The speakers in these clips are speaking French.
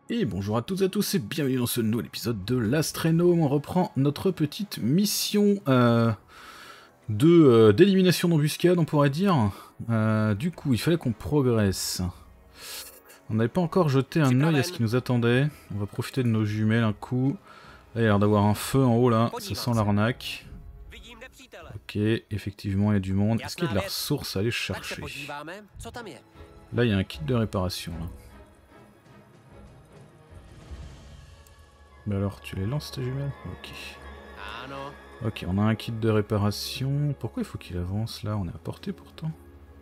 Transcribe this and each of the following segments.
Et bonjour à toutes et à tous et bienvenue dans ce nouvel épisode de l'Astrénome. On reprend notre petite mission d'élimination d'embuscade, on pourrait dire. Du coup, il fallait qu'on progresse. On n'avait pas encore jeté un œil à ce qui nous attendait. On va profiter de nos jumelles un coup. Là, il y a l'air d'avoir un feu en haut là, ça sent l'arnaque. Ok, effectivement il y a du monde. Est-ce qu'il y a de la ressource à aller chercher? Là il y a un kit de réparation là. Mais alors, tu les lances tes jumelles? Ok. Ok, on a un kit de réparation. Pourquoi il faut qu'il avance là? On est à portée pourtant.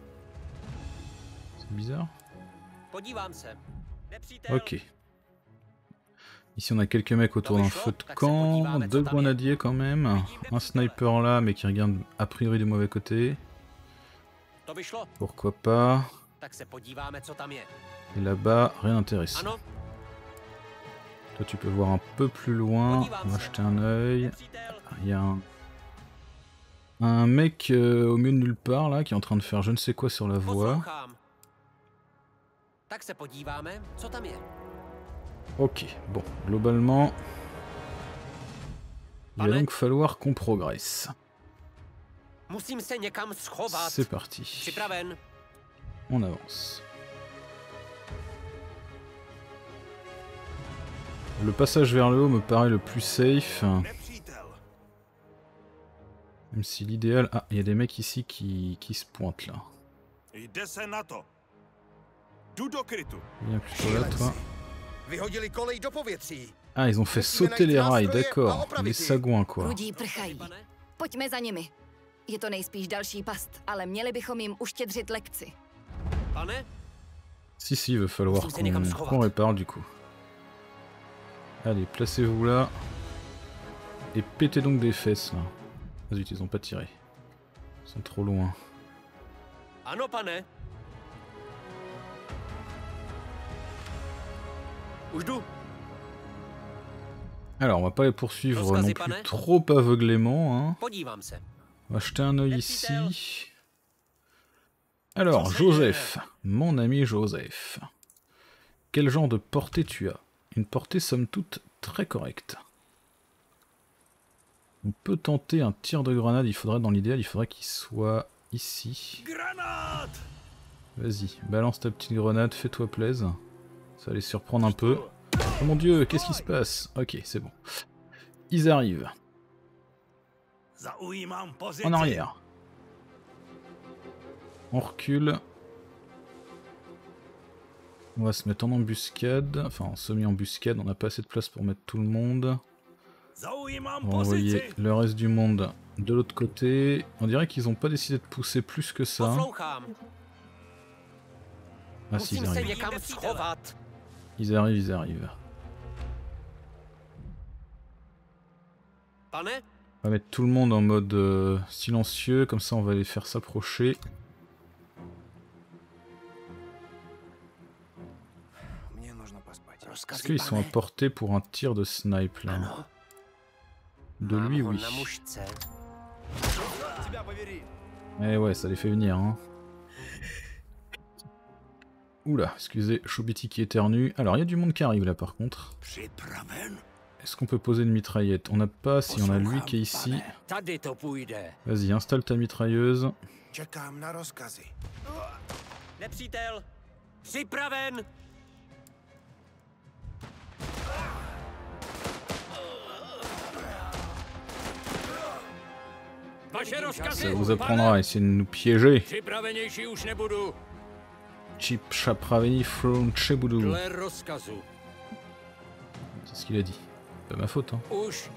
C'est bizarre. Ok. Ici on a quelques mecs autour d'un feu de camp, deux grenadiers quand même, un sniper là mais qui regarde a priori du mauvais côté. Pourquoi pas. Et là-bas, rien d'intéressant. Toi tu peux voir un peu plus loin, on va jeter un œil. Il y a un mec au milieu de nulle part là qui est en train de faire je ne sais quoi sur la voie. Ok, bon, globalement, il va donc falloir qu'on progresse. C'est parti. On avance. Le passage vers le haut me paraît le plus safe. Même si l'idéal... Ah, il y a des mecs ici qui se pointent là. Viens plutôt là, toi. Ah, ils ont fait sauter les rails, d'accord. Les sagouins, quoi. Pojďme za nimi. Je to nejspíš další past, ale měli bychom jim uštědřit lekci. Si, il va falloir qu'on répare du coup. Allez, placez-vous là. Et pétez donc des fesses là. Vas-y, ils ont pas tiré. Ils sont trop loin. Alors, on va pas les poursuivre non plus trop aveuglément. Hein. On va jeter un œil ici. Alors, Joseph, mon ami Joseph. Quel genre de portée tu as? Une portée somme toute très correcte. On peut tenter un tir de grenade, il faudrait dans l'idéal, il faudrait qu'il soit ici. Vas-y, balance ta petite grenade, fais-toi plaisir. Ça va les surprendre un peu. Oh mon dieu, qu'est-ce qui se passe? Ok, c'est bon. Ils arrivent. En arrière. On recule. On va se mettre en embuscade. Enfin, en semi-embuscade, on n'a pas assez de place pour mettre tout le monde. On va envoyer le reste du monde de l'autre côté. On dirait qu'ils n'ont pas décidé de pousser plus que ça. Ah si, ils arrivent. Ils arrivent. On va mettre tout le monde en mode silencieux, comme ça on va les faire s'approcher. Est-ce qu'ils sont à portée pour un tir de snipe là? De lui, oui. Eh ouais, ça les fait venir. Hein. Oula, excusez, Choubiti qui éternue. Alors, il y a du monde qui arrive là par contre. Est-ce qu'on peut poser une mitraillette? On n'a pas, si on a lui qui est ici. Vas-y, installe ta mitrailleuse. Ça vous apprendra à essayer de nous piéger. Chip Chapraveni from Chebudu. C'est ce qu'il a dit. Pas ma faute, hein.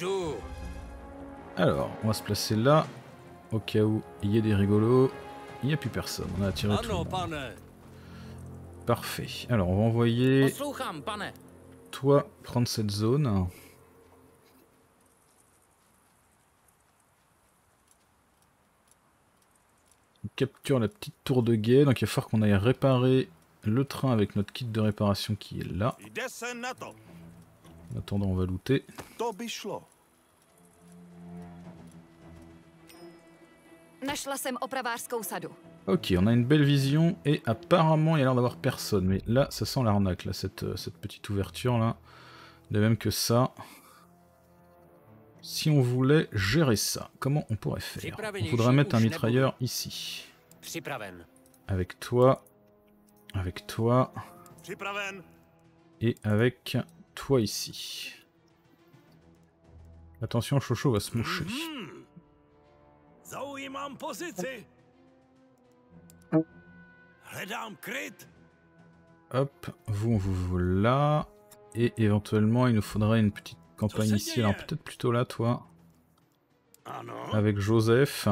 Alors, on va se placer là. Au cas où il y ait des rigolos. Il n'y a plus personne. On a attiré tout le monde. Parfait. Alors, on va envoyer... toi prendre cette zone. On capture la petite tour de guet, donc il va falloir qu'on aille réparer le train avec notre kit de réparation qui est là. En attendant, on va looter. Našla jsem opravářskou sadu. Ok, on a une belle vision et apparemment il y a l'air d'avoir personne. Mais là, ça sent l'arnaque, là, cette petite ouverture là. De même que ça. Si on voulait gérer ça, comment on pourrait faire? On voudrait mettre un mitrailleur ici. Avec toi. Avec toi. Et avec toi ici. Attention, Chocho va se moucher. Hop, vous là. Et éventuellement, il nous faudrait une petite campagne ici. Alors peut-être plutôt là, toi. Avec Joseph.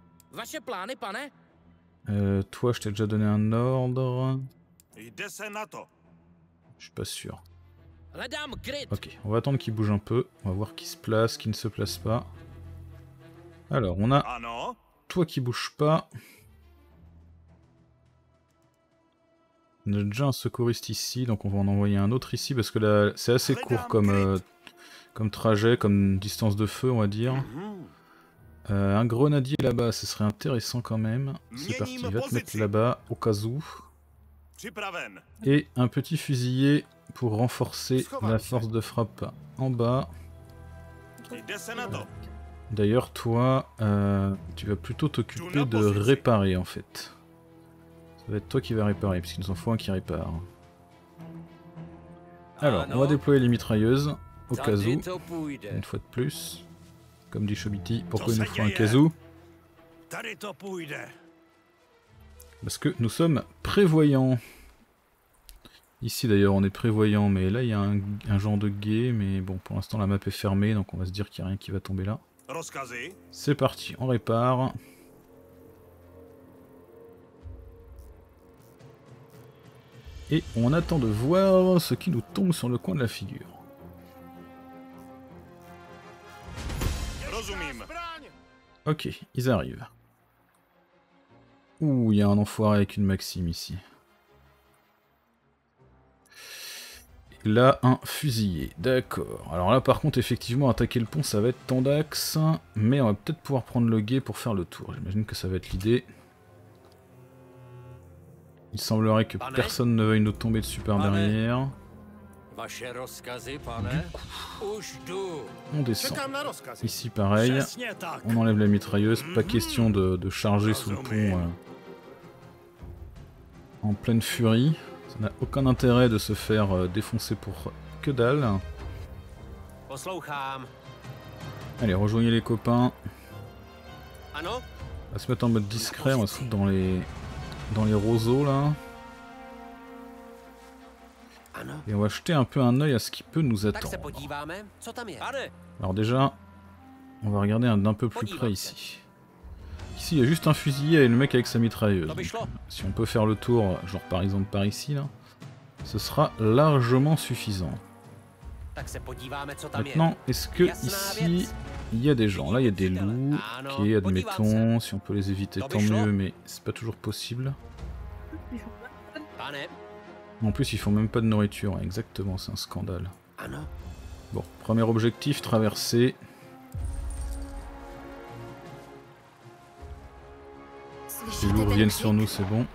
Toi, je t'ai déjà donné un ordre. Je suis pas sûr. Ok, on va attendre qu'il bouge un peu. On va voir qui se place, qui ne se place pas. Alors, on a toi qui bouge pas. On a déjà un secouriste ici, donc on va en envoyer un autre ici parce que là, c'est assez court comme trajet, comme distance de feu, on va dire. Un grenadier là-bas, ce serait intéressant quand même. C'est parti, va te mettre là-bas, au cas où. Et un petit fusilier pour renforcer la force de frappe en bas. D'ailleurs, toi, tu vas plutôt t'occuper de réparer en fait. Ça va être toi qui vas réparer, puisqu'il nous en faut un qui répare. Alors, on va déployer les mitrailleuses, au cas où, une fois de plus. Comme dit Chobiti, pourquoi il nous faut un cas où? Parce que nous sommes prévoyants. Ici d'ailleurs on est prévoyant, mais là il y a un genre de guet, mais bon pour l'instant la map est fermée, donc on va se dire qu'il n'y a rien qui va tomber là. C'est parti, on répare. Et on attend de voir ce qui nous tombe sur le coin de la figure. Ok, ils arrivent. Ouh, il y a un enfoiré avec une Maxime ici. Et là, un fusillé. D'accord. Alors là, par contre, effectivement, attaquer le pont, ça va être tendax. Mais on va peut-être pouvoir prendre le guet pour faire le tour. J'imagine que ça va être l'idée. Il semblerait que personne ne veuille nous tomber dessus par derrière. On descend. Ici pareil, on enlève la mitrailleuse, pas question de charger sous le pont en pleine furie. Ça n'a aucun intérêt de se faire défoncer pour que dalle. Allez, rejoignez les copains. On va se mettre en mode discret, on va se foutre dans les roseaux là. Et on va jeter un peu un œil à ce qui peut nous attendre. Alors déjà, on va regarder d'un peu plus près ici. Ici il y a juste un fusilier et le mec avec sa mitrailleuse. Donc, si on peut faire le tour, genre par exemple par ici là, ce sera largement suffisant. Maintenant, est-ce que ici il y a des gens? Là il y a des loups, ok admettons, si on peut les éviter tant mieux, mais c'est pas toujours possible. En plus, ils font même pas de nourriture, exactement, c'est un scandale. Bon, premier objectif, traverser. Les loups reviennent sur nous, c'est bon.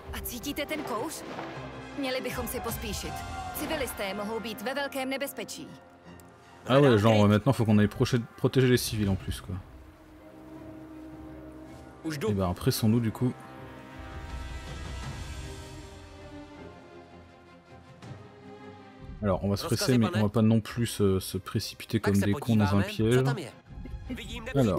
Ah ouais, genre maintenant faut qu'on aille protéger les civils en plus quoi. Et bah après sont nous du coup. Alors on va se presser mais on va pas non plus se précipiter comme des cons dans un piège. Alors.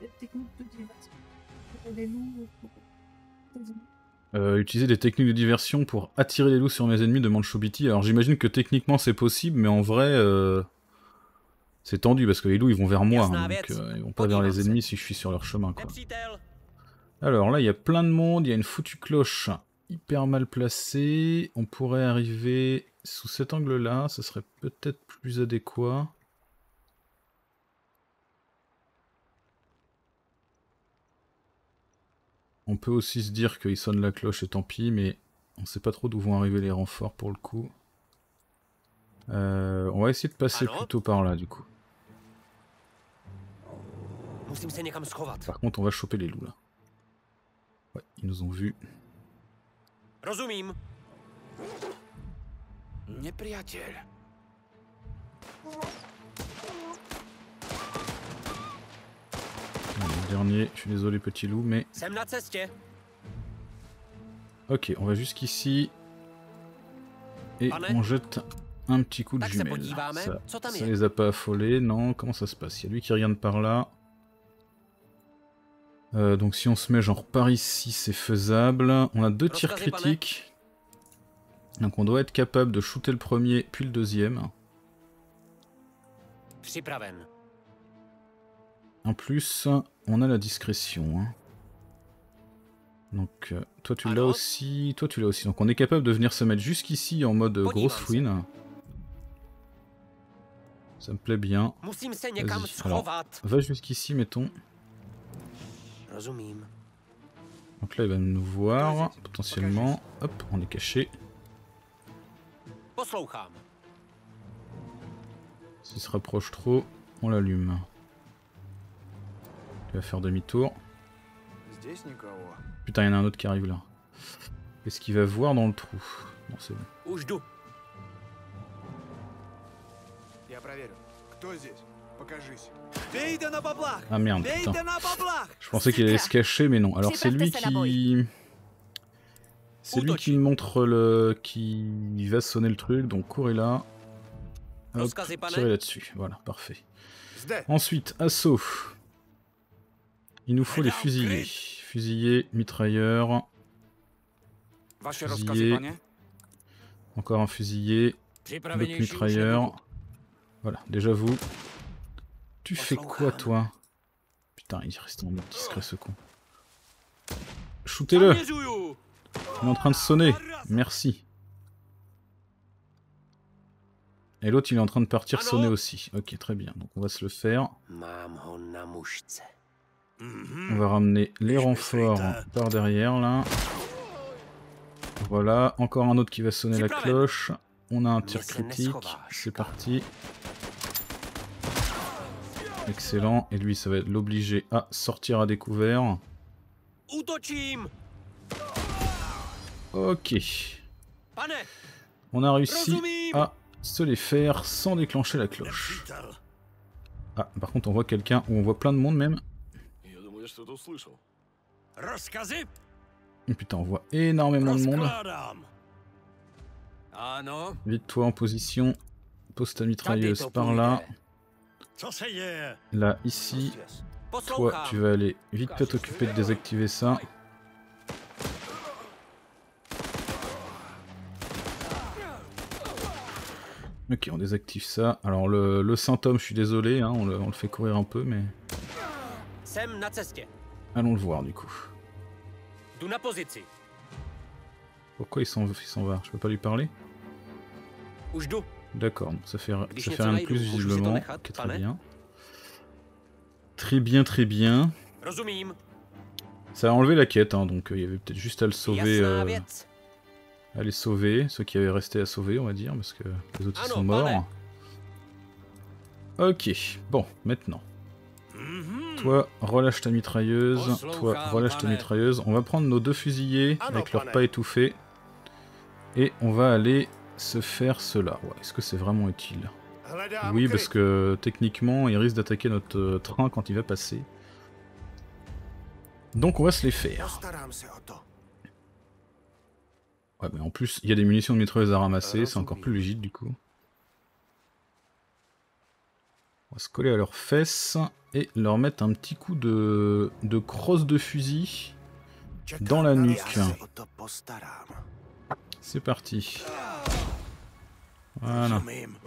Utiliser des techniques de diversion pour attirer les loups sur mes ennemis, demande Chobiti. Alors j'imagine que techniquement c'est possible, mais en vrai c'est tendu parce que les loups ils vont vers moi, hein, donc ils vont pas vers les ennemis si je suis sur leur chemin quoi. Alors là il y a plein de monde, il y a une foutue cloche hyper mal placée. On pourrait arriver sous cet angle là, ça serait peut-être plus adéquat. On peut aussi se dire qu'il sonne la cloche et tant pis, mais on sait pas trop d'où vont arriver les renforts pour le coup. On va essayer de passer plutôt par là du coup. Par contre on va choper les loups là. Ouais, ils nous ont vus. Rozumím. Nepriateľ. Le dernier, je suis désolé petit loup, mais... Jsem na cestě. Ok, on va jusqu'ici. Et on jette un petit coup de jumelle. Ça les a pas affolés, non? Comment ça se passe? Il y a lui qui regarde par là. Donc si on se met genre par ici, c'est faisable. On a 2 tirs critiques. Donc on doit être capable de shooter le premier, puis le deuxième. Připraven. En plus, on a la discrétion. Hein. Donc toi tu l'as aussi, toi tu l'as aussi. Donc on est capable de venir se mettre jusqu'ici en mode grosse fouine. Ça me plaît bien. Vas-y, alors, va jusqu'ici mettons. Donc là il va nous voir, potentiellement. Hop, on est caché. S'il se rapproche trop, on l'allume. Il va faire demi-tour. Putain, il y en a un autre qui arrive là. Est-ce qu'il va voir dans le trou? Non, c'est bon. Ah merde, putain. Je pensais qu'il allait se cacher, mais non. Alors c'est lui qui... C'est lui qui montre le... qui va sonner le truc, donc courez là. Hop, tirez là-dessus. Voilà, parfait. Ensuite, assaut. Il nous faut les fusillés. Fusillés, mitrailleurs. Fusillés. Encore un fusillé. D'autres mitrailleurs. Voilà, déjà vous. Tu fais quoi toi? Putain, il reste en mode discret ce con. Shootez-le! Il est en train de sonner. Merci. Et l'autre il est en train de partir sonner aussi. Ok, très bien. Donc on va se le faire. On va ramener les renforts par derrière là. Voilà, encore un autre qui va sonner la cloche. On a un tir critique. C'est parti. Excellent. Et lui ça va l'obliger à sortir à découvert. Ok. On a réussi à se les faire sans déclencher la cloche. Ah, par contre on voit quelqu'un, ou on voit plein de monde même. Oh, putain, on voit énormément de monde. Vite toi en position. Pose ta mitrailleuse par là. Là, ici. Toi, tu vas aller vite fait t'occuper de désactiver ça. Ok, on désactive ça. Alors le symptôme, je suis désolé, hein, on le fait courir un peu, mais... Allons le voir du coup. Pourquoi il s'en va? Je peux pas lui parler? D'accord, ça fait rien de plus visiblement. Okay, très bien. Très bien, très bien. Ça a enlevé la quête, hein, donc il y avait peut-être juste à le sauver. À les sauver, ceux qui avaient resté à sauver, on va dire, parce que les autres ils sont morts. Ok, bon, maintenant. Toi, relâche ta mitrailleuse. Toi, relâche ta mitrailleuse. On va prendre nos 2 fusillés avec leurs pas étouffés. Et on va aller se faire cela. Ouais, est-ce que c'est vraiment utile? Oui, parce que techniquement, il risque d'attaquer notre train quand il va passer. Donc on va se les faire. Ouais, mais en plus, il y a des munitions de mitrailleuse à ramasser, c'est encore plus légit du coup. On va se coller à leurs fesses et leur mettre un petit coup de crosse de fusil dans la nuque. C'est parti. Voilà.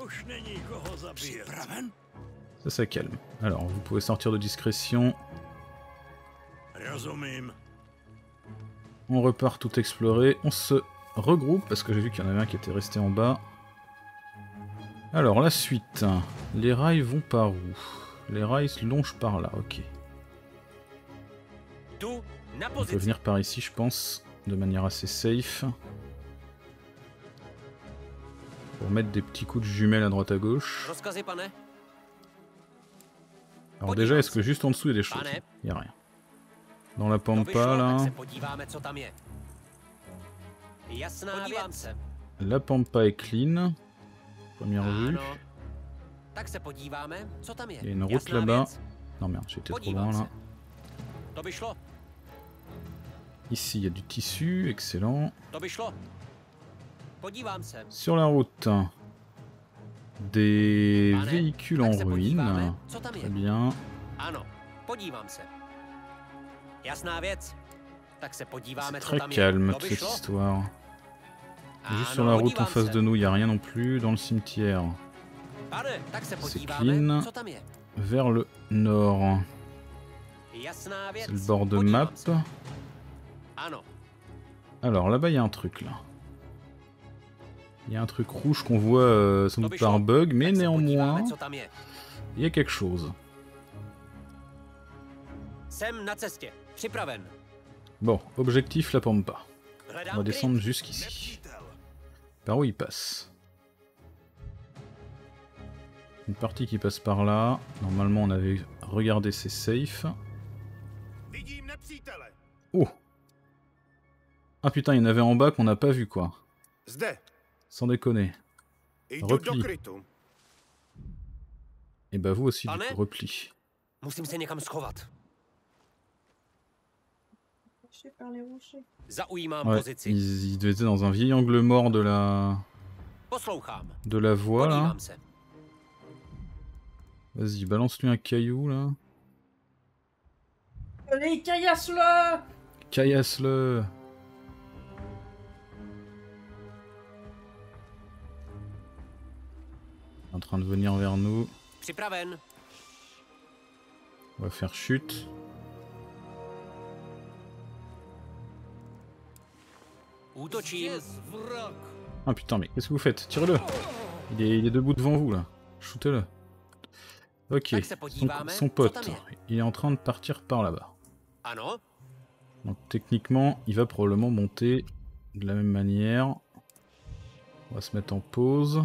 Ça calme. Alors, vous pouvez sortir de discrétion. On repart tout explorer. On se regroupe parce que j'ai vu qu'il y en avait un qui était resté en bas. Alors, la suite. Les rails vont par où? Les rails se longent par là, ok. On peut venir par ici, je pense, de manière assez safe. Pour mettre des petits coups de jumelles à droite à gauche. Alors déjà, est-ce que juste en dessous il y a des choses? Il n'y a rien. Dans la pampa là. Jasná věc. La pampa est clean. Première vue. Ano. Tak se podíváme, co tam je. Il y a une route Jasná là-bas. věc. Non merde, j'étais trop Podívám loin là. se. To by šlo. Ici, il y a du tissu, excellent. To by šlo. Podívám se. Sur la route, des Pane, véhicules en tak se podíváme, ruine. co tam Très je. bien. Ano, podívám se. Jasná věc. Tak se C'est podíváme, co très tam je. calme To by toute šlo. cette histoire. Juste sur Ano, la route en podívám face se. de nous, il n'y a rien non plus. Dans le cimetière, Pane, tak se C'est podíváme, clean. co tam je. vers le nord, Jasná věc. c'est le bord de Podívám map. se. Ano. Alors là-bas, il y a un truc là. Il y a un truc rouge qu'on voit sans doute par bug, mais Tak se néanmoins, podíváme, co tam je. il y a quelque chose. Jsem na cestě. Připraven. Bon, objectif la pampa. On Hledám va kryt. descendre jusqu'ici. Par où il passe? Une partie qui passe par là. Normalement, on avait regardé ses safes. Vidím nepřítele. Oh! Ah putain, il y en avait en bas qu'on n'a pas vu quoi. Zde. Sans déconner. Jdu Repli. do krytu. Et bah vous aussi du Pane? coup, repli. Musím se někam schovat. Caché par les rochers. Zaujímám Ouais, pozici. ils étaient dans un vieil angle mort de Poslouchám. la voie là. Podívám se. Vas-y, balance-lui un caillou là. Allez, caillasse-le! Caillasse-le! En train de venir vers nous. Připraven. On va faire chute. Útočím. Ah putain, mais qu'est-ce que vous faites? Tirez-le! Il est debout devant vous là. Shootez-le. Ok. Tak se podíváme, Son co pote, tam je. il est en train de partir par là-bas. Ano. Donc techniquement, il va probablement monter de la même manière. On va se mettre en pause.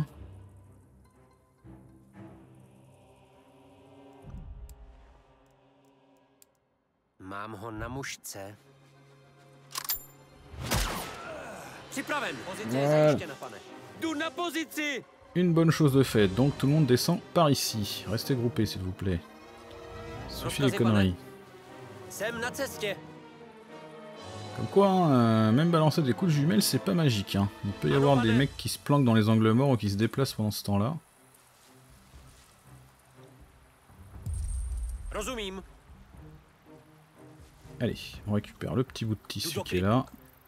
Mám ho na mušce. Připraven. Pozice je Ouais. zajištěna, pane. Jdu na pozici. Une bonne chose de faite, donc tout le monde descend par ici. Restez groupés s'il vous plaît. Suffit les conneries. Jsem na cestě. Comme quoi, hein, même balancer des coups de jumelles, c'est pas magique. Hein. Il peut y avoir des mecs qui se planquent dans les angles morts ou qui se déplacent pendant ce temps-là. Rozumím. Allez, on récupère le petit bout de tissu qui est là.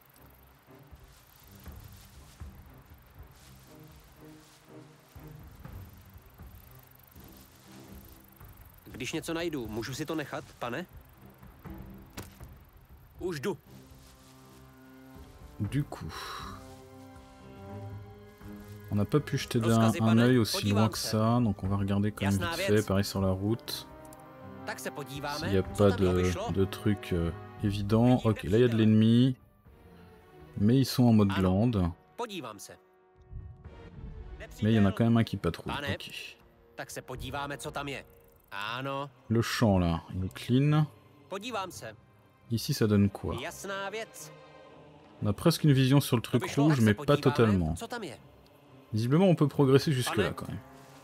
Když něco najdu, můžu si to nechat, pane? Už jdu. Du coup, on n'a pas pu jeter Rozkazy, un pane, œil aussi podívám loin que se. ça, donc on va regarder quand même Jasná vite věc. fait, pareil sur la route. Tak se podíváme, S'il n'y a co pas tam je, vyšlo. de trucs évidents. Ok, là il y a de l'ennemi, mais ils sont en mode Ano. glande. Podívám se. Mais il y en a quand même un qui patrouille. Pane. Ok. Tak se podíváme, co tam je. Ano, Le champ là, il est clean. podívám se. Ici ça donne quoi? Jasná věc. On a presque une vision sur le To truc by šlo, rouge, tak se mais pas podíváme, totalement. co tam je. Visiblement on peut progresser jusque là Pane. quand même.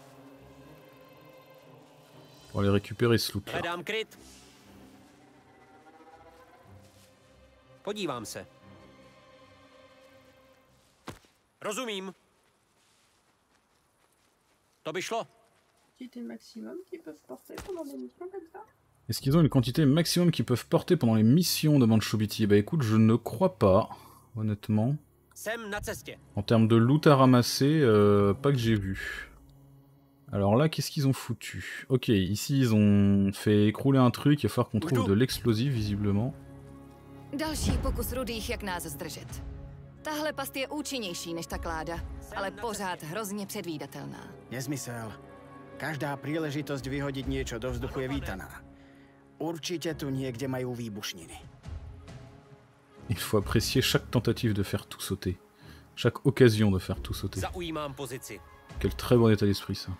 Pour aller récupérer ce loot là. Hledám kryt. Podívám se. Rozumím. To by šlo. Quantité maximum qu'ils peuvent porter pendant des missions comme ça. Est-ce qu'ils ont une quantité maximum qu'ils peuvent porter pendant les missions, demande Chobiti? Bah écoute, je ne crois pas, honnêtement. Jsem na cestě. En termes de loot à ramasser, pas que j'ai vu. Alors là, qu'est-ce qu'ils ont foutu? Ok, ici ils ont fait écrouler un truc, il va falloir qu'on trouve de l'explosif visiblement. Další pokus rudých, jak nás zdržet. Tahle past je účinnější než ta kláda, ale pořád hrozně předvídatelná. Nezmysel. Každá príležitosť vyhodiť niečo do vzduchu je vítaná. Určite tu niekde majú výbušniny. Il faut apprécier chaque tentative de faire tout sauter. Chaque occasion de faire tout sauter. Zaujímám pozici. Quel très bon état d'esprit ça.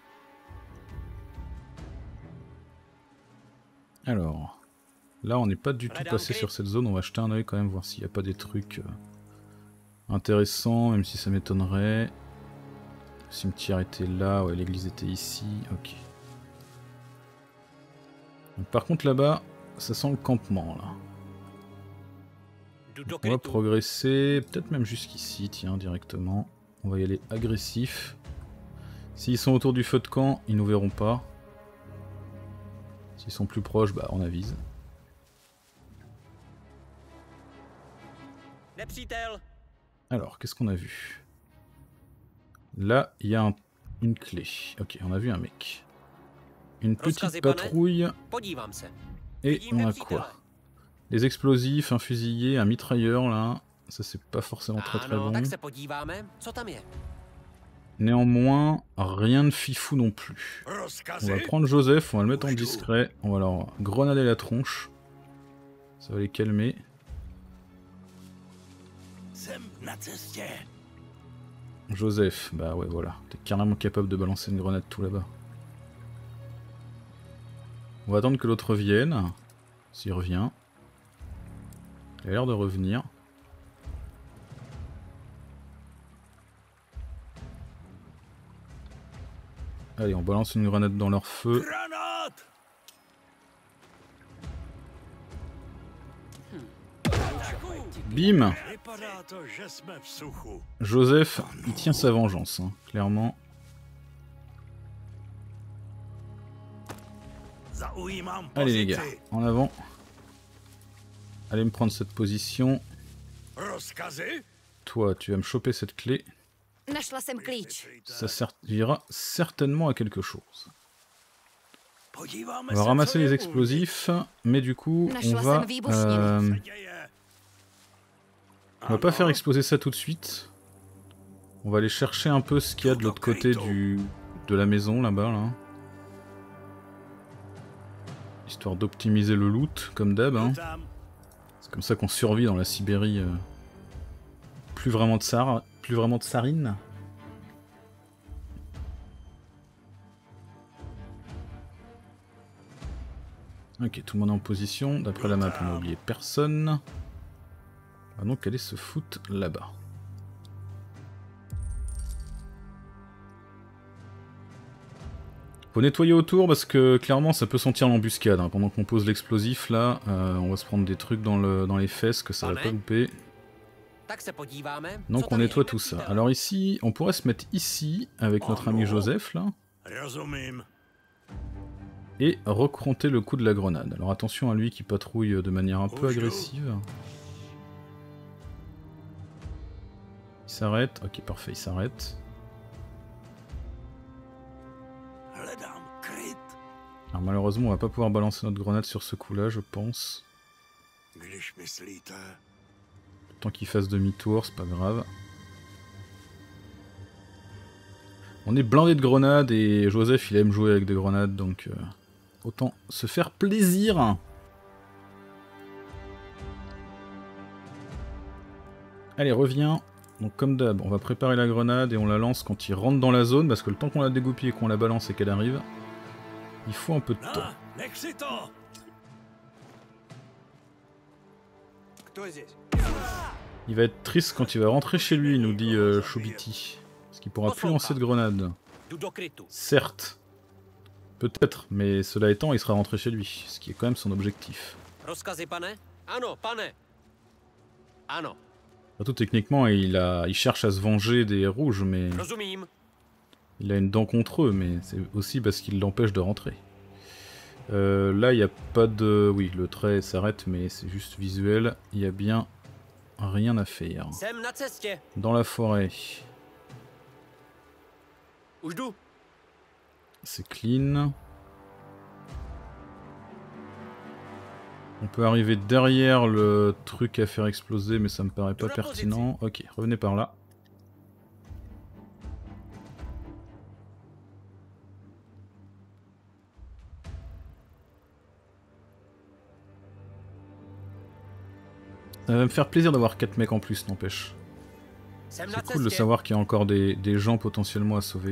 Alors, là on n'est pas du tout passé sur cette zone, on va jeter un oeil quand même, voir s'il n'y a pas des trucs Intéressant, même si ça m'étonnerait. Le cimetière était là, ouais, l'église était ici, ok. Donc, par contre là-bas, ça sent le campement là. On va progresser, peut-être même jusqu'ici, tiens, directement. On va y aller agressif. S'ils sont autour du feu de camp, ils nous verront pas. S'ils sont plus proches, bah on avise. Alors, qu'est-ce qu'on a vu? Là, il y a une clé. Ok, on a vu un mec. Une petite patrouille. Et on a quoi? Des explosifs, un fusilier, un mitrailleur là. Ça c'est pas forcément très bon. Néanmoins, rien de fifou non plus. On va prendre Joseph, on va le mettre en discret. On va leur grenader la tronche. Ça va les calmer. Joseph, bah ouais voilà. T'es carrément capable de balancer une grenade tout là-bas. On va attendre que l'autre vienne. S'il revient. Il a l'air de revenir. Allez, on balance une grenade dans leur feu. Bim! Joseph, il tient sa vengeance, hein, clairement. Allez les gars, en avant. Allez me prendre cette position. Toi, tu vas me choper cette clé. Ça servira certainement à quelque chose. On va ramasser les explosifs, mais du coup, on va pas faire exploser ça tout de suite. On va aller chercher un peu ce qu'il y a de l'autre côté de la maison, là-bas, là. Histoire d'optimiser le loot, comme d'hab, hein. C'est comme ça qu'on survit dans la Sibérie. Plus vraiment de sarine. Ok, tout le monde est en position. D'après la map, on n'a oublié personne. On va donc aller se foutre là-bas. Faut nettoyer autour parce que clairement ça peut sentir l'embuscade. Hein. Pendant qu'on pose l'explosif là, on va se prendre des trucs dans les fesses que ça va pas louper. Donc on nettoie tout ça. Alors ici, on pourrait se mettre ici avec notre ami Joseph là. Et recronter le coup de la grenade. Alors attention à lui qui patrouille de manière un peu agressive. Il s'arrête. Ok parfait, il s'arrête. Alors malheureusement on va pas pouvoir balancer notre grenade sur ce coup là je pense. Tant qu'il fasse demi-tour c'est pas grave. On est blindé de grenades et Joseph il aime jouer avec des grenades donc autant se faire plaisir. Allez reviens. Donc comme d'hab on va préparer la grenade et on la lance quand il rentre dans la zone parce que le temps qu'on la dégoupille et qu'on la balance et qu'elle arrive. Il faut un peu de temps. Il va être triste quand il va rentrer chez lui, nous dit Chobiti. Parce qu'il pourra plus lancer de grenades. Certes. Peut-être, mais cela étant, il sera rentré chez lui. Ce qui est quand même son objectif. Surtout techniquement, il cherche à se venger des rouges, mais... Il a une dent contre eux, mais c'est aussi parce qu'il l'empêche de rentrer. Là, il n'y a pas de... Oui, le trait s'arrête, mais c'est juste visuel. Il y a bien rien à faire. Dans la forêt. C'est clean. On peut arriver derrière le truc à faire exploser, mais ça me paraît pas pertinent. Ok, revenez par là. Ça va me faire plaisir d'avoir 4 mecs en plus, n'empêche. C'est cool de savoir qu'il y a encore des gens potentiellement à sauver.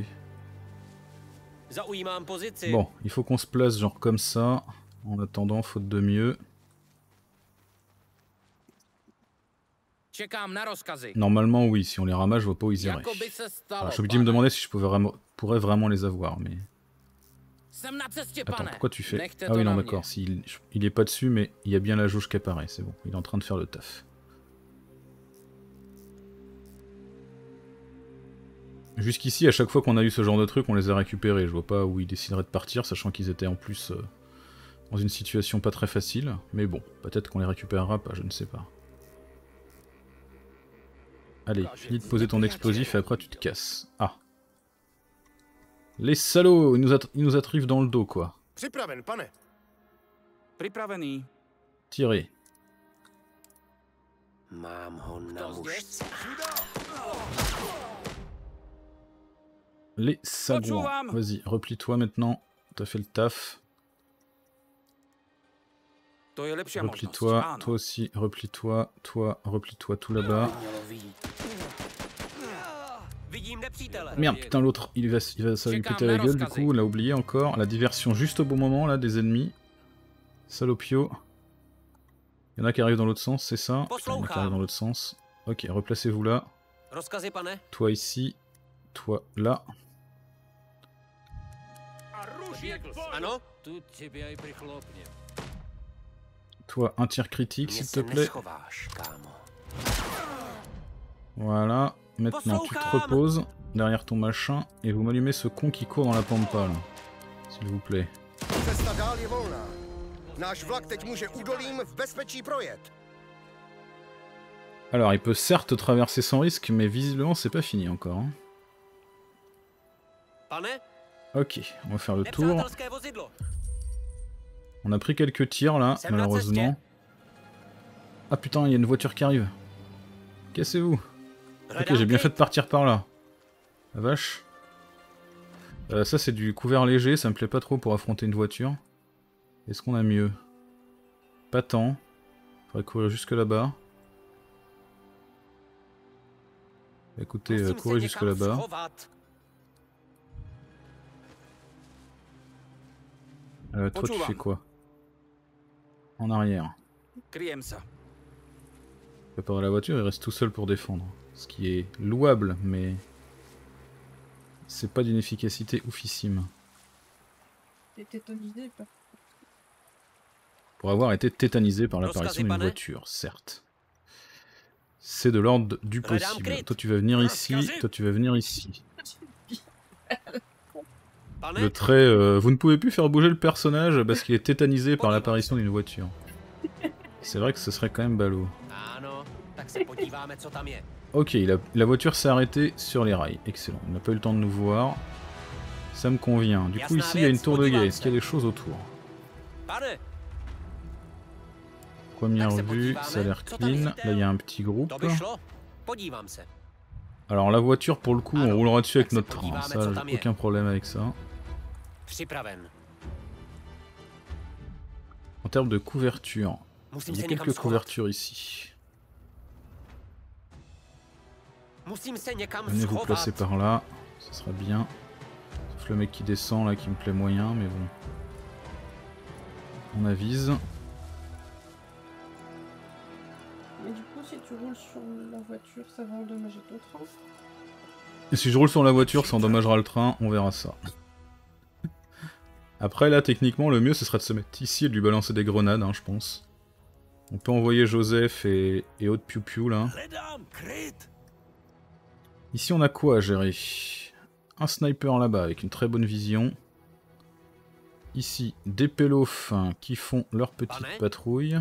Bon, il faut qu'on se place genre comme ça. En attendant, faute de mieux. Normalement oui, si on les ramasse, je vois pas où ils iraient. Alors, je suis obligé de me demander si je pourrais vraiment les avoir, mais... Attends, pourquoi tu fais... Ah oui, non, d'accord, il est pas dessus, mais il y a bien la jauge qui apparaît, c'est bon. Il est en train de faire le taf. Jusqu'ici, à chaque fois qu'on a eu ce genre de truc, on les a récupérés. Je vois pas où ils décideraient de partir, sachant qu'ils étaient en plus dans une situation pas très facile. Mais bon, peut-être qu'on les récupérera pas, je ne sais pas. Allez, finis de poser ton explosif et après tu te casses. Ah. Les salauds, ils nous attrivent dans le dos, quoi. Připraven, pane. Připravený. Tirez. Mám ho na mušce. Les sagouins. Vas-y, replie-toi maintenant. T'as fait le taf. Replie-toi, toi aussi, replie-toi, toi, replie-toi tout là-bas. Merde, putain, l'autre, ça va lui péter la gueule, du coup, on l'a oublié encore. La diversion juste au bon moment, là, des ennemis. Salopio. Il y en a qui arrivent dans l'autre sens, c'est ça? Putain, il y en a qui arrivent dans l'autre sens. Ok, replacez-vous là. Toi ici, toi là. Toi, un tir critique, s'il te plaît. Voilà. Maintenant, tu te reposes derrière ton machin et vous m'allumez ce con qui court dans la pampa, là. S'il vous plaît. Alors, il peut certes traverser sans risque, mais visiblement, c'est pas fini encore. Hein. Ok, on va faire le tour. On a pris quelques tirs, là, malheureusement. Ah putain, il y a une voiture qui arrive. Cassez-vous. Ok, j'ai bien fait de partir par là. La vache. Ça, c'est du couvert léger, ça me plaît pas trop pour affronter une voiture. Est-ce qu'on a mieux? Pas tant. Faudrait courir jusque là-bas. Écoutez, courez jusque là-bas. Toi, tu fais quoi? En arrière. Préparer la voiture, il reste tout seul pour défendre. Ce qui est louable, mais... c'est pas d'une efficacité oufissime. T'es tétanisé, pas? Pour avoir été tétanisé par l'apparition d'une voiture, certes. C'est de l'ordre du possible. Toi tu vas venir ici, toi tu vas venir ici. Le trait, vous ne pouvez plus faire bouger le personnage parce qu'il est tétanisé par l'apparition d'une voiture. C'est vrai que ce serait quand même ballot. Ok, la voiture s'est arrêtée sur les rails. Excellent, on n'a pas eu le temps de nous voir. Ça me convient. Du coup ici il y a une tour de guet. Est-ce qu'il y a des choses autour? Première vue, ça a l'air clean. Là il y a un petit groupe. Alors la voiture pour le coup on roulera dessus avec notre train. Ça j'ai aucun problème avec ça. En termes de couverture, il y a quelques couvertures ici. Venez vous placer par là, ça sera bien. Sauf le mec qui descend là qui me plaît moyen, mais bon. On avise. Mais du coup, si tu roules sur la voiture, ça va endommager ton train. Et si je roule sur la voiture, ça endommagera le train, on verra ça. Après là, techniquement, le mieux ce serait de se mettre ici et de lui balancer des grenades, hein, je pense. On peut envoyer Joseph et autres piou-piou là. Ici on a quoi à gérer? Un sniper là-bas avec une très bonne vision. Ici des pélos qui font leur petite patrouille.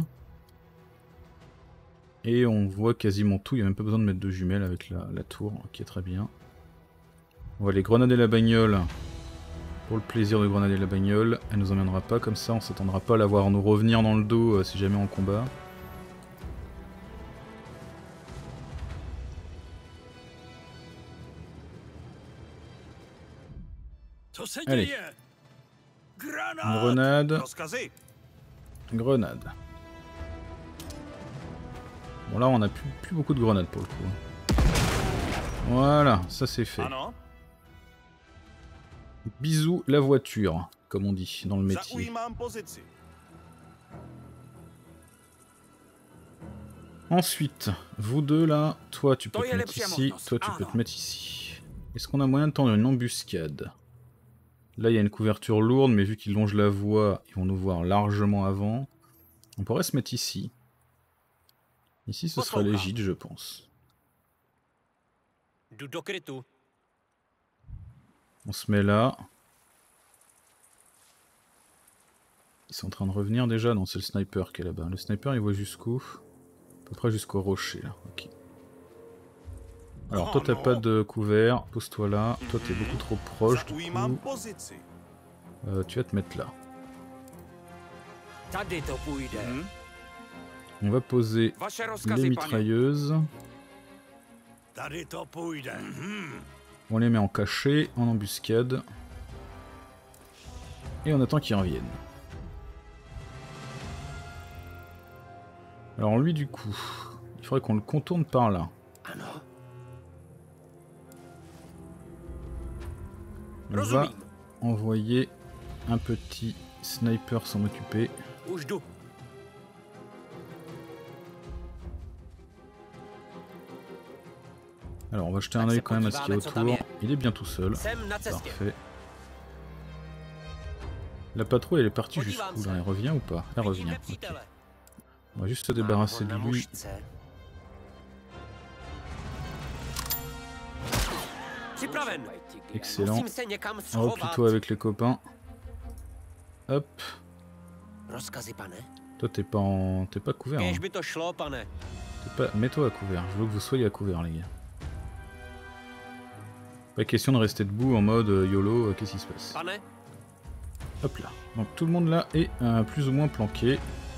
Et on voit quasiment tout, il n'y a même pas besoin de mettre de jumelles avec la tour, qui est très bien. On va aller grenader la bagnole. Pour le plaisir de grenader la bagnole, elle nous emmènera pas comme ça, on s'attendra pas à la voir nous revenir dans le dos si jamais en combat. Allez. Grenade. Grenade. Bon là on a plus beaucoup de grenades pour le coup. Voilà, ça c'est fait. Bisous la voiture, comme on dit dans le métier. Ensuite, vous deux là, toi tu peux te mettre ici, toi tu peux te mettre ici. Est-ce qu'on a moyen de tendre une embuscade? Là il y a une couverture lourde, mais vu qu'ils longent la voie, ils vont nous voir largement avant. On pourrait se mettre ici. Ici ce serait légit, je pense. On se met là. Ils sont en train de revenir déjà? Non, c'est le sniper qui est là-bas. Le sniper il voit jusqu'où? À peu près jusqu'au rocher là. Ok. Alors toi t'as pas de couvert, pose-toi là. Toi t'es beaucoup trop proche du coup. Tu vas te mettre là. On va poser les mitrailleuses. On les met en cachet, en embuscade. Et on attend qu'ils reviennent. Alors lui du coup, il faudrait qu'on le contourne par là. On va envoyer un petit sniper s'en occuper. Alors on va jeter un œil quand même à ce qu'il y a autour. Il est bien tout seul. Parfait. La patrouille elle est partie jusqu'où là? Elle revient ou pas? Elle revient. Okay. On va juste se débarrasser de lui. Excellent. Replie-toi avec les copains. Hop. Toi t'es pas couvert. Hein. Mets-toi à couvert. Je veux que vous soyez à couvert les gars. Pas question de rester debout en mode YOLO, qu'est-ce qui se passe? Hop là. Donc tout le monde là est plus ou moins planqué.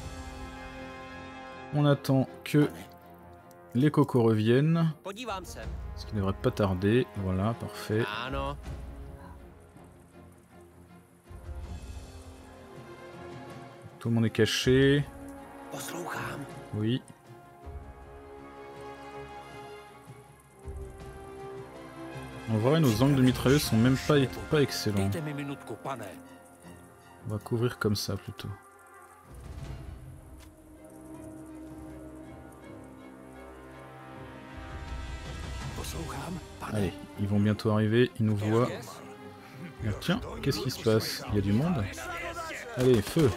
On attend que les cocos reviennent. Ce qui ne devrait pas tarder. Voilà, parfait. Tout le monde est caché. Oui. En vrai, nos angles de mitrailleuse sont même pas excellents. On va couvrir comme ça plutôt. Allez, ils vont bientôt arriver, ils nous voient. Ah, tiens, qu'est-ce qui se passe? Il y a du monde? Allez, feu!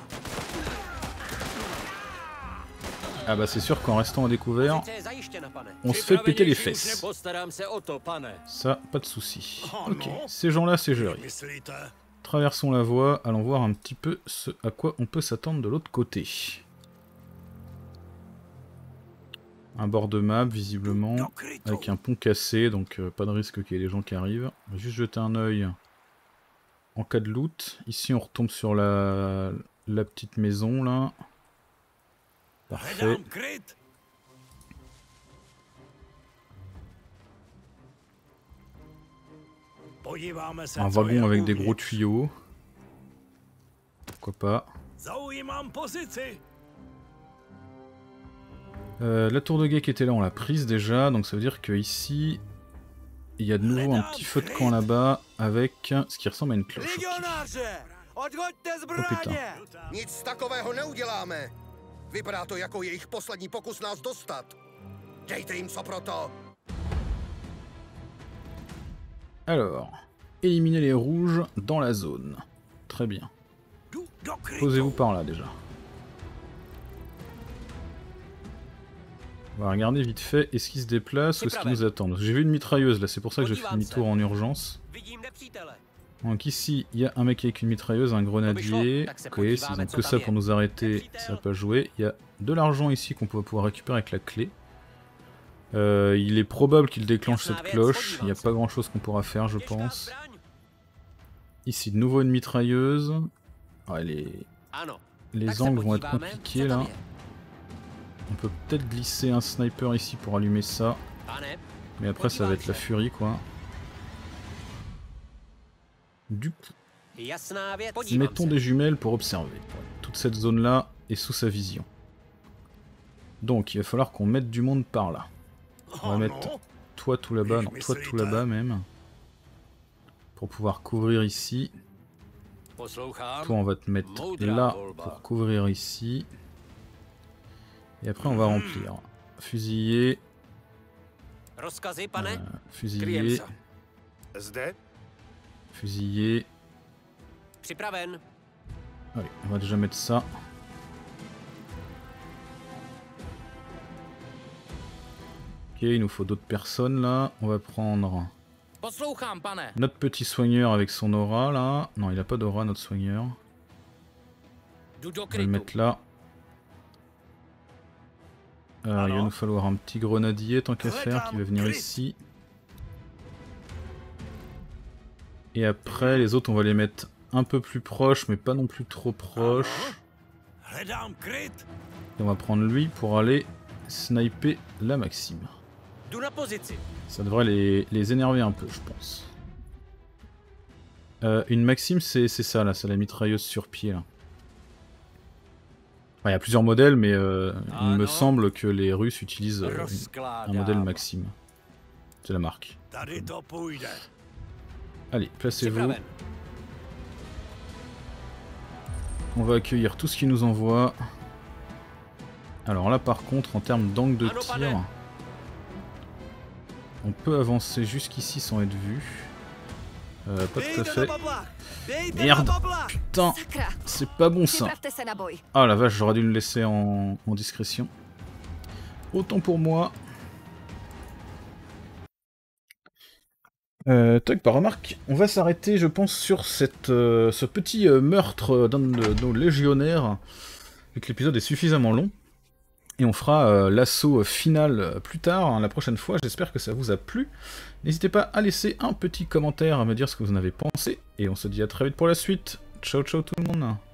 Ah bah c'est sûr qu'en restant à découvert, on se fait péter les fesses. Ça, pas de souci. Ok, ces gens-là c'est géré. Traversons la voie, allons voir un petit peu ce à quoi on peut s'attendre de l'autre côté. Un bord de map visiblement, avec un pont cassé, donc pas de risque qu'il y ait des gens qui arrivent. On va juste jeter un œil en cas de loot. Ici on retombe sur la petite maison là. Parfait. Un wagon avec des gros tuyaux. Pourquoi pas. La tour de guet qui était là, on l'a prise déjà, donc ça veut dire que ici il y a de nouveau un petit feu de camp là-bas avec ce qui ressemble à une cloche. Okay. Oh putain. Vypadá to jako jejich poslední pokus nás dostat. Dejte jim co pro to. Alors, éliminer les rouges dans la zone. Très bien. Posez-vous par là déjà. On va regarder vite fait, est-ce qu'ils se déplacent ou est-ce qu'ils nous attendent? J'ai vu une mitrailleuse là, c'est pour ça que j'ai fait demi-tour en urgence. Donc ici, il y a un mec avec une mitrailleuse, un grenadier. Ok, s'ils ont que ça pour nous arrêter, ça va pas jouer. Il y a de l'argent ici qu'on peut pouvoir récupérer avec la clé. Il est probable qu'il déclenche cette cloche. Il n'y a pas grand chose qu'on pourra faire, je pense. Ici, de nouveau une mitrailleuse. Ah, les angles vont être compliqués là. On peut peut-être glisser un sniper ici pour allumer ça. Mais après, ça va être la furie quoi. Du coup, mettons des jumelles pour observer. Toute cette zone-là est sous sa vision. Donc, il va falloir qu'on mette du monde par là. On va mettre toi tout là-bas, non, toi tout là-bas même. Pour pouvoir couvrir ici. Toi, on va te mettre là pour couvrir ici. Et après, on va remplir. fusillé. Rozkazy, pane? Fusillé. Zde? Fusillé. Připraven. Allez, on va déjà mettre ça. Ok, il nous faut d'autres personnes là. On va prendre Poslouchám, pane. notre petit soigneur avec son aura là. Non, il a pas d'aura notre soigneur. Jdu do On va le krytu. mettre là. Il va nous falloir un petit grenadier tant qu'à faire qui va venir ici. Et après les autres on va les mettre un peu plus proches mais pas non plus trop proches. Et on va prendre lui pour aller sniper la Maxime. Jdu na pozici. Ça devrait les énerver un peu je pense. Une Maxime c'est ça là, c'est la mitrailleuse sur pied là. Enfin, il y a plusieurs modèles mais il me semble que les Russes utilisent un modèle Maxime. C'est la marque. Allez, placez-vous. Připraven. On va accueillir tout ce qui nous envoie. Alors là par contre en termes d'angle de tir, on peut avancer jusqu'ici sans être vu. Pas tout à fait. Merde. Putain, Sakra, c'est pas bon ça. připravte se na boj. Ah la vache, j'aurais dû le laisser en discrétion. Autant pour moi. Toc, par remarque, on va s'arrêter, je pense, sur ce petit meurtre d'un de nos légionnaires, vu que l'épisode est suffisamment long. Et on fera l'assaut final plus tard, hein, la prochaine fois. J'espère que ça vous a plu. N'hésitez pas à laisser un petit commentaire, à me dire ce que vous en avez pensé. Et on se dit à très vite pour la suite. Ciao ciao tout le monde.